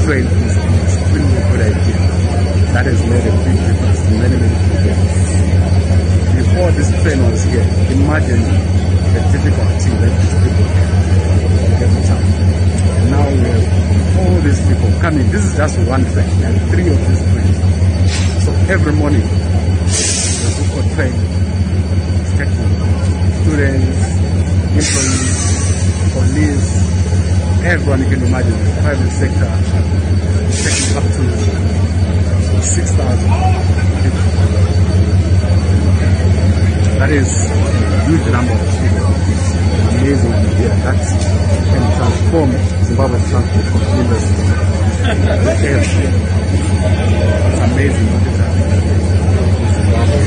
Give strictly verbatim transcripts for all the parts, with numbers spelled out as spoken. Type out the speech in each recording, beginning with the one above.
train is an extremely good idea. That has made a big difference in many, many people. Before this train was here, imagine the difficulty that these people had every time. And now we have all these people coming. This is just one train. There are three of these trains. So every morning, the Zuko train is taking students, employees, police, everyone you can imagine, the private sector, taking up to six thousand people. That is a huge number of people. Amazing idea. That can transform Zimbabwe's transport industry. It's amazing what is happening in Zimbabwe.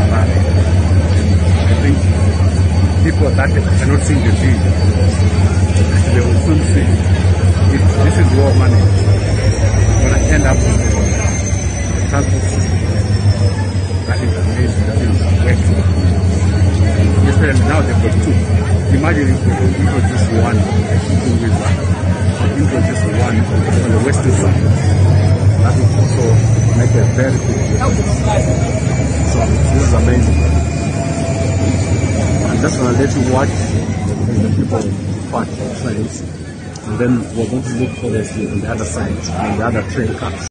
I think people that cannot see the thing, they will soon see if this is your money, you're going to end up with the transport system. That is amazing. That is working. Yesterday, now they've got two. Imagine if we introduce one with that. Introduce one on the western side. That would also make a very big difference. So this is amazing. I'm just going to let you watch the people park the trains, and then we're going to look obviously on the other side, on the other train cars.